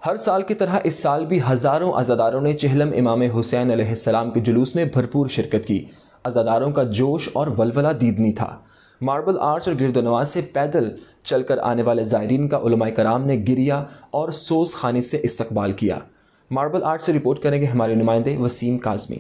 हर साल की तरह इस साल भी हज़ारों अज़ादारों ने चिहलम इमाम हुसैन अलैहिस्सलाम के जुलूस में भरपूर शिरकत की। अज़ादारों का जोश और वलवला दीदनी था। मार्बल आर्च और गिरदनवाज से पैदल चलकर आने वाले ज़ायरीन का उलमाए कराम ने गिरिया और सोज खानी से इस्तकबाल किया। मार्बल आर्च से रिपोर्ट करेंगे हमारे नुमाइंदे वसीम काज़मी।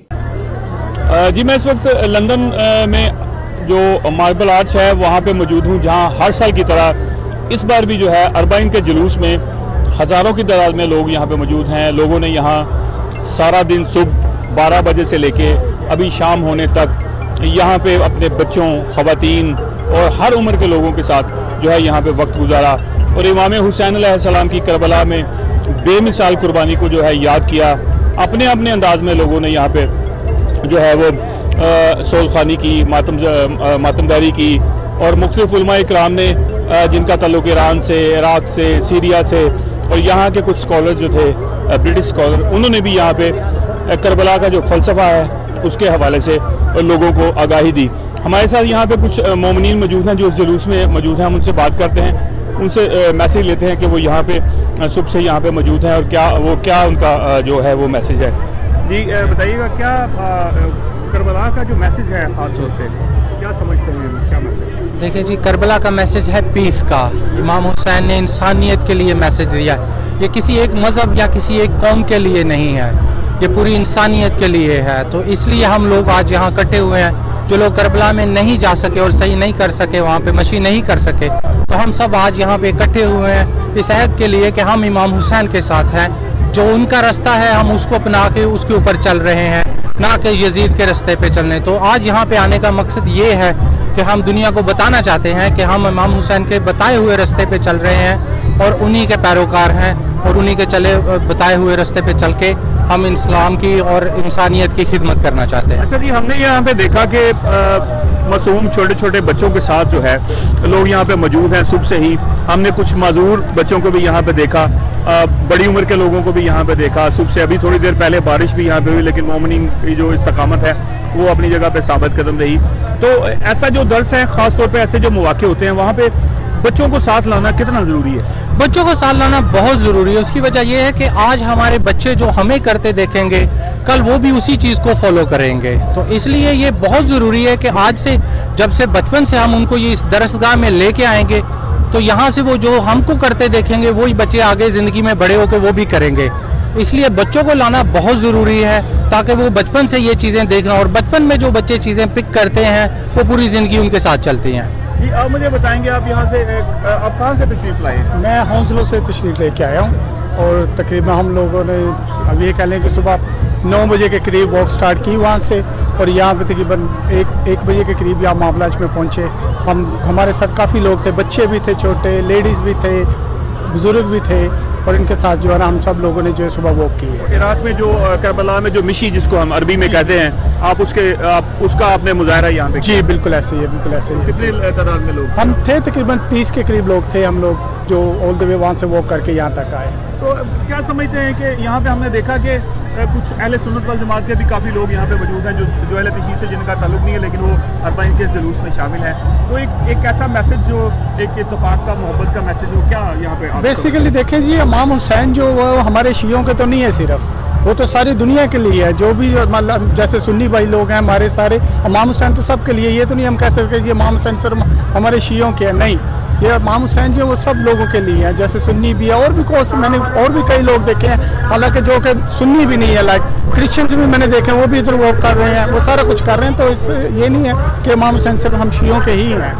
जी, मैं इस वक्त लंदन में जो मार्बल आर्च है वहाँ पे मौजूद हूँ, जहाँ हर साल की तरह इस बार भी जो है अरबाइन के जुलूस में हज़ारों की तादाद में लोग यहाँ पे मौजूद हैं। लोगों ने यहाँ सारा दिन सुबह 12 बजे से लेके अभी शाम होने तक यहाँ पे अपने बच्चों, ख़वातीन और हर उम्र के लोगों के साथ जो है यहाँ पे वक्त गुजारा और इमाम हुसैन अलैहिस्सलाम की करबला में बेमिसाल कुर्बानी को जो है याद किया। अपने अपने अंदाज में लोगों ने यहाँ पे जो है वो सोलखानी की, मातमदारी की और मुख्तलिफ उलमाए इकराम ने जिनका ताल्लुक ईरान से, इराक से, सीरिया से और यहाँ के कुछ स्कॉलर जो थे, ब्रिटिश स्कॉलर, उन्होंने भी यहाँ पे करबला का जो फ़लसफ़ा है उसके हवाले से लोगों को आगाही दी। हमारे साथ यहाँ पे कुछ मोमिनीन मौजूद हैं जो जुलूस में मौजूद हैं। हम उनसे बात करते हैं, उनसे मैसेज लेते हैं कि वो यहाँ पे सुबह से यहाँ पे मौजूद हैं और क्या उनका जो है वो मैसेज है। जी बताइएगा, क्या करबला का जो मैसेज है ख़ास तौर पे क्या समझते हैं, क्या मैसेज? देखिए जी, करबला का मैसेज है पीस का। इमाम हुसैन ने इंसानियत के लिए मैसेज दिया। ये किसी एक मज़हब या किसी एक कौम के लिए नहीं है, ये पूरी इंसानियत के लिए है। तो इसलिए हम लोग आज यहाँ इकट्ठे हुए हैं। जो लोग करबला में नहीं जा सके और सही नहीं कर सके, वहाँ पे मशी नहीं कर सके, तो हम सब आज यहाँ पे इकट्ठे हुए हैं इस अहद के लिए कि हम इमाम हुसैन के साथ हैं। जो उनका रास्ता है हम उसको अपना के उसके ऊपर चल रहे हैं, ना कि यजीद के रास्ते पे चलने। तो आज यहाँ पे आने का मकसद ये है कि हम दुनिया को बताना चाहते हैं कि हम इमाम हुसैन के बताए हुए रास्ते पे चल रहे हैं और उन्हीं के पैरोकार हैं और उन्हीं के बताए हुए रास्ते पे चल के हम इस्लाम की और इंसानियत की खिदमत करना चाहते हैं। अच्छा जी, हमने यहाँ पे देखा कि मासूम छोटे छोटे बच्चों के साथ जो है लोग यहाँ पे मौजूद हैं। सुबह से ही हमने कुछ माजूर बच्चों को भी यहाँ पे देखा, बड़ी उम्र के लोगों को भी यहाँ पे देखा। सुबह से अभी थोड़ी देर पहले बारिश भी यहाँ पे हुई, लेकिन मोमिनीन की जो इस्तकामत है वो अपनी जगह पे साबित कदम रही। तो ऐसा जो दर्स है, ख़ास तौर पे ऐसे जो मौके होते हैं वहाँ पे बच्चों को साथ लाना कितना ज़रूरी है? बच्चों को साथ लाना बहुत ज़रूरी है। उसकी वजह यह है कि आज हमारे बच्चे जो हमें करते देखेंगे, कल वो भी उसी चीज़ को फॉलो करेंगे। तो इसलिए ये बहुत ज़रूरी है कि आज से, जब से बचपन से हम उनको ये इस दरसगाह में लेके आएंगे, तो यहाँ से वो जो हमको करते देखेंगे वही बच्चे आगे ज़िंदगी में बड़े होकर वो भी करेंगे। इसलिए बच्चों को लाना बहुत ज़रूरी है ताकि वो बचपन से ये चीज़ें देखना, और बचपन में जो बच्चे चीज़ें पिक करते हैं वो पूरी ज़िंदगी उनके साथ चलती हैं। जी, आप मुझे बताएंगे, आप यहाँ से आप कहाँ से तशरीफ़ लाए? मैं हौसलों से तशरीफ़ लेके आया हूँ और तकरीबन हम लोगों ने अब ये कह लें कि सुबह 9 बजे के करीब वॉक स्टार्ट की वहाँ से, और यहाँ पे तकरीबन 1 बजे के करीब यहाँ मामलाज में पहुँचे। हमारे साथ काफ़ी लोग थे, बच्चे भी थे, छोटे लेडीज़ भी थे, बुज़ुर्ग भी थे, और इनके साथ जो है ना हम सब लोगों ने जो है सुबह वॉक की है। इराक में जो करबला में जो मिशी जिसको हम अरबी में कहते हैं, आप उसका आपने मुजाहरा यहाँ पे? जी बिल्कुल ऐसे ही है, बिल्कुल ऐसे ही। कितनी तादाद में लोग? हम थे तकरीबन 30 के करीब लोग थे हम लोग, जो ऑल द वे वहाँ से वॉक करके यहाँ तक आए। तो क्या समझते हैं कि यहाँ पे हमने देखा कि कुछ अहले सुन्नत वल जमात के भी काफ़ी लोग यहाँ पे मौजूद हैं जो अहले तशरीह से जिनका ताल्लुक नहीं है, लेकिन वो अरबाइन के जुलूस में शामिल हैं। तो एक ऐसा मैसेज, जो एक इत्तेफाक का, मोहब्बत का मैसेज, वो क्या यहाँ पे बेसिकली देखें जी, इमाम हुसैन जो वो हमारे शियों के तो नहीं है सिर्फ, वो तो सारी दुनिया के लिए है। जो भी मतलब जैसे सुन्नी भाई लोग हैं हमारे सारे, इमाम हुसैन तो सब के लिए। ये तो नहीं हम कह सकते कि इमाम हुसैन सिर्फ हमारे शियों के हैं, नहीं, ये इमाम हुसैन जो वो सब लोगों के लिए है। जैसे सुन्नी भी है, और भी मैंने और भी कई लोग देखे हैं, हालांकि जो कि सुन्नी भी नहीं है, लाइक क्रिश्चियंस भी मैंने देखे हैं, वो भी इधर वॉक कर रहे हैं, वो सारा कुछ कर रहे हैं। तो इससे ये नहीं है कि इमाम हुसैन सिर्फ हम शियों के ही हैं।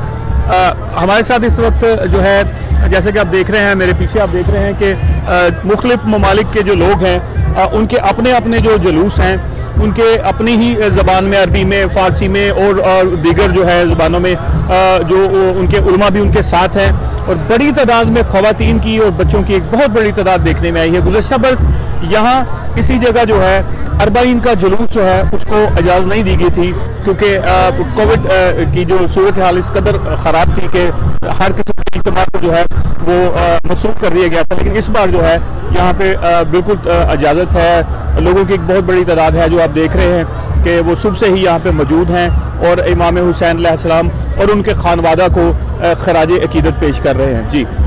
हमारे साथ इस वक्त जो है, जैसे कि आप देख रहे हैं, मेरे पीछे आप देख रहे हैं कि मुख्तलिफ ममालिक के जो लोग हैं उनके अपने अपने जो जुलूस हैं, उनके अपनी ही ज़बान में, अरबी में, फ़ारसी में और दीगर जो है ज़बानों में जो उनके उलमा भी उनके साथ हैं। और बड़ी तादाद में ख़वातीन की और बच्चों की एक बहुत बड़ी तादाद देखने में आई है। गुज़श्ता बरस यहाँ इसी जगह जो है अरबाइन का जुलूस जो है उसको इजाज़त नहीं दी गई थी, क्योंकि कोविड की जो सूरत हाल इस कदर ख़राब थी कि हर किस्म के इज्तिमा को जो है वो मनसूख कर दिया गया था। लेकिन इस बार जो है यहाँ पे बिल्कुल इजाज़त है। लोगों की एक बहुत बड़ी तादाद है जो आप देख रहे हैं कि वो सुबह से ही यहाँ पे मौजूद हैं और इमाम हुसैन अलैहिस्सलाम और उनके खानवादा को खराज अकीदत पेश कर रहे हैं। जी।